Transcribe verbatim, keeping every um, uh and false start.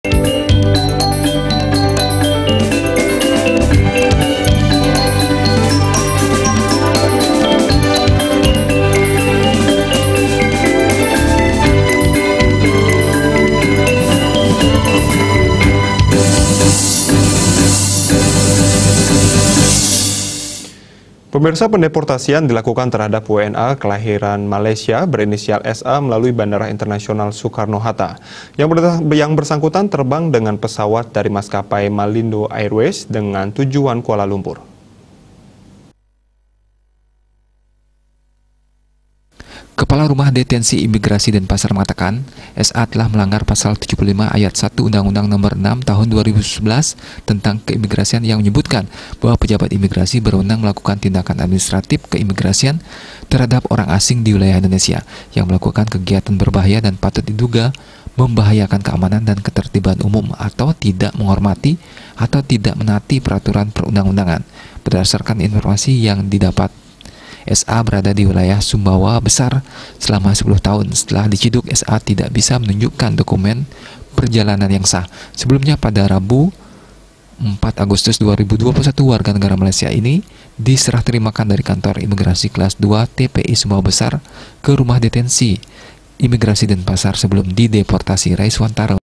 Pemirsa, pendeportasian dilakukan terhadap W N A kelahiran Malaysia berinisial S A melalui Bandara Internasional Soekarno-Hatta. Yang, yang bersangkutan terbang dengan pesawat dari maskapai Malindo Airways dengan tujuan Kuala Lumpur. Kepala Rumah Detensi Imigrasi Denpasar mengatakan, S A telah melanggar pasal tujuh puluh lima ayat satu Undang-Undang Nomor enam Tahun dua ribu sebelas tentang keimigrasian yang menyebutkan bahwa pejabat imigrasi berwenang melakukan tindakan administratif keimigrasian terhadap orang asing di wilayah Indonesia yang melakukan kegiatan berbahaya dan patut diduga membahayakan keamanan dan ketertiban umum atau tidak menghormati atau tidak menaati peraturan perundang-undangan. Berdasarkan informasi yang didapat, S A berada di wilayah Sumbawa Besar selama sepuluh tahun. Setelah diciduk, S A tidak bisa menunjukkan dokumen perjalanan yang sah. Sebelumnya pada Rabu empat Agustus dua ribu dua puluh satu, warga negara Malaysia ini diserah terimakan dari kantor imigrasi kelas dua T P I Sumbawa Besar ke rumah detensi imigrasi Denpasar sebelum dideportasi. Raiswantara.